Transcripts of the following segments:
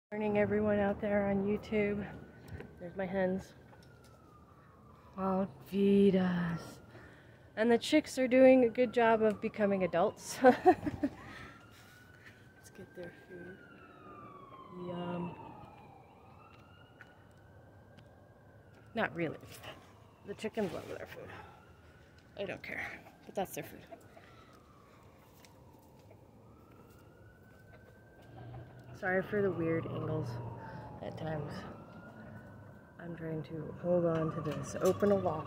Morning, everyone out there on YouTube. There's my hens. All feed us. And the chicks are doing a good job of becoming adults. Let's get their food. Yum. Not really. The chickens love their food. I don't care, but that's their food. Sorry for the weird angles at times. I'm trying to hold on to this. Open a lock.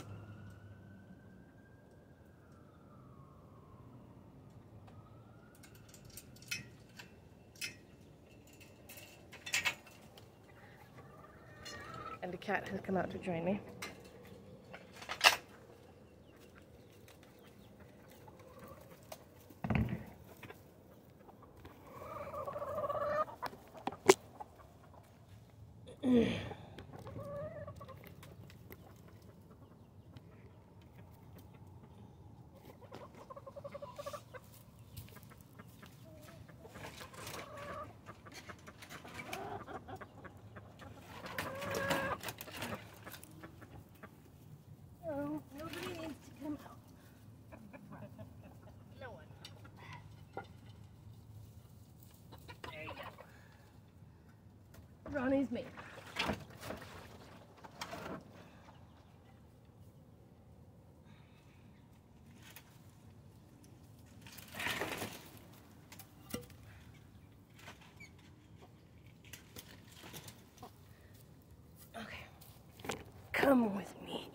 And a cat has come out to join me. Oh, nobody needs to come out. No one. There you go. Ronnie's me. Okay. Come with me.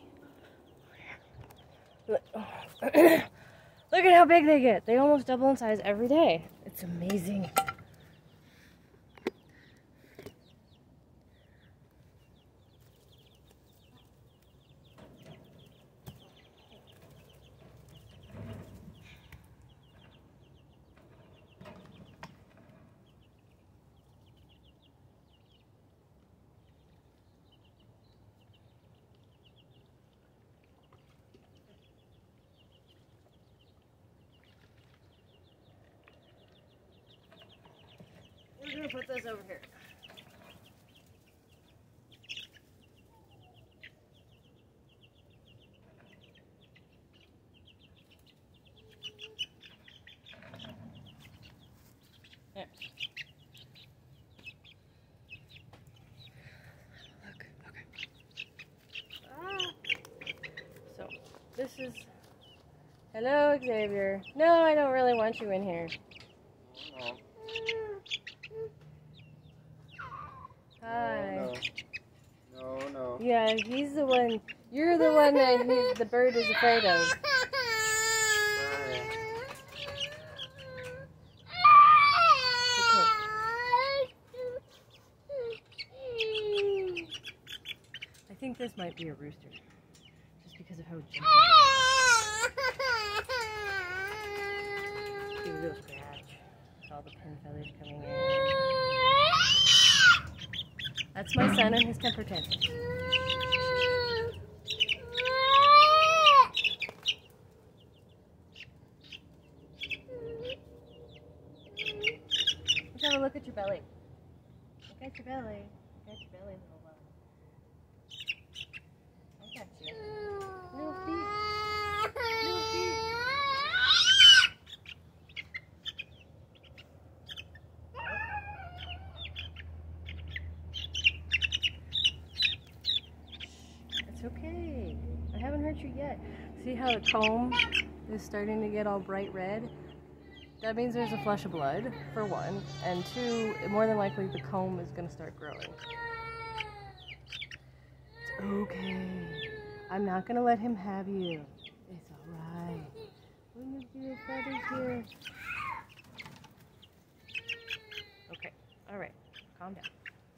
Look at how big they get. They almost double in size every day. It's amazing. We're gonna put this over here. There. Look, okay. So, this is... Hello, Xavier. No, I don't really want you in here. Hi. No. Yeah, he's the one. You're the one that the bird is afraid of. I think this might be a rooster, just because of how jumpy it is. Do a little scratch. All the pin feathers coming in. That's my son and his temper tantrum. Let's have a look at your belly. Look at your belly. Look at your belly, little one. I got you. Little feet. Little feet. It's okay. I haven't hurt you yet. See how the comb is starting to get all bright red? That means there's a flush of blood, for one. And two, more than likely the comb is going to start growing. It's okay. I'm not going to let him have you. It's alright. Look at your feathers here. Okay. Alright. Calm down.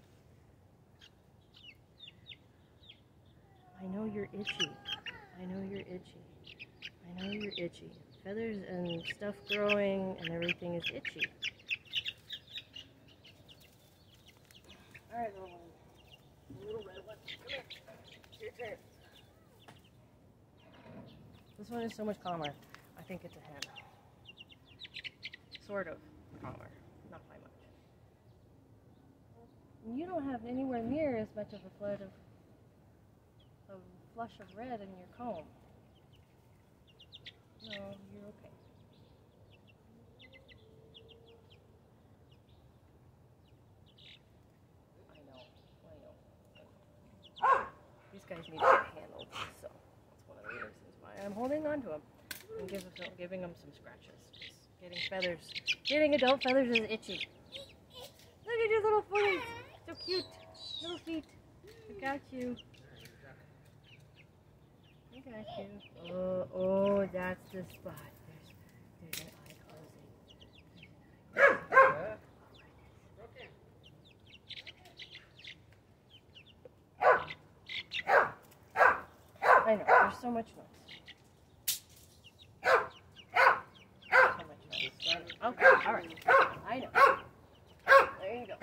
I know you're itchy. I know you're itchy. I know you're itchy. Feathers and stuff growing and everything is itchy. Alright, little one. The little red one. Come here. It's your turn. This one is so much calmer. I think it's a hen. Sort of calmer. Not by much. You don't have anywhere near as much of a flood of flush of red in your comb. No, you're okay. I know. These guys need to get handled, so that's one of the reasons why I'm holding on to them and giving them some scratches. Getting adult feathers is itchy. Look at your little feet. So cute. Little feet. I got you. I got you. Oh, that's the spot. There's an eye closing. I know, there's so much noise. Okay, alright. I know. There you go.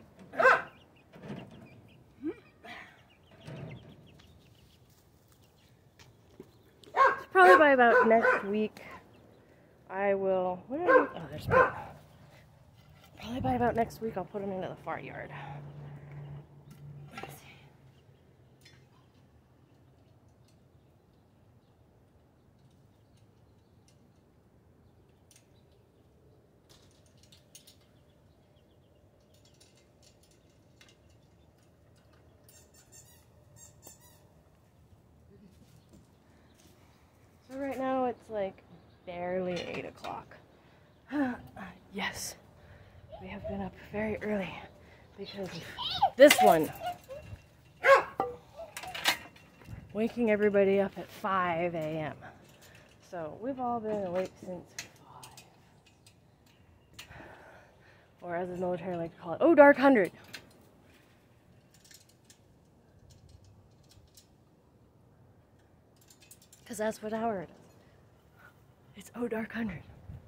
So probably by about next week, I will. What did I do? Oh, there's Pete. Probably by about next week, I'll put him into the far yard. Let's see. So right now it's like barely 8 o'clock. Yes, we have been up very early because of this one. Waking everybody up at 5 a.m. So we've all been awake since 5. Or as the military like to call it, oh, dark 100. Because that's what hour it is. It's oh dark 100.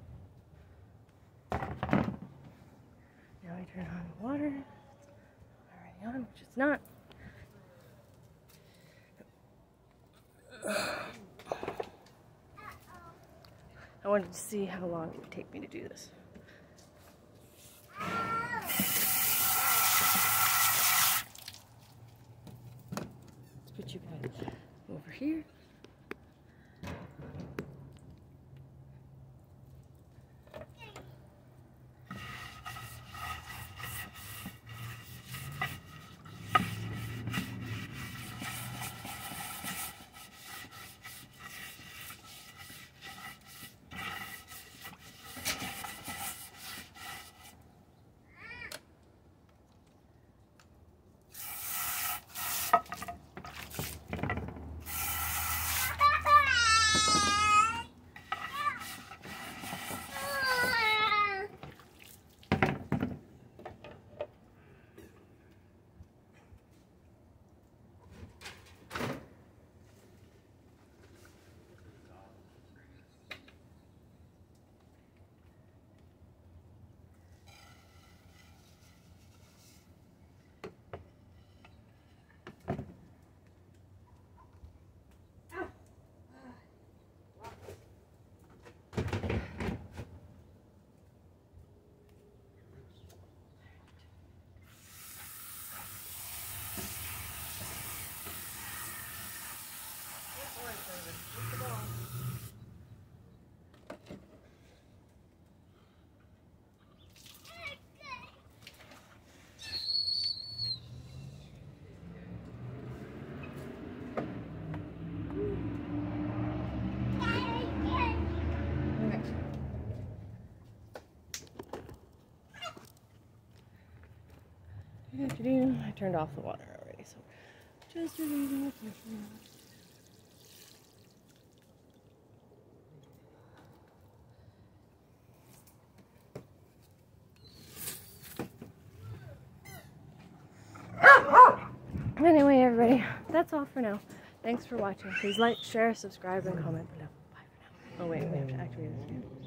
Now I turn on the water. It's already on, which it's not. I wanted to see how long it would take me to do this. Let's put you guys over here. I turned off the water already, so just relieving the pressure. Anyway, everybody, that's all for now. Thanks for watching. Please like, share, subscribe, and comment below. Bye for now. Oh wait, we have to activate this again.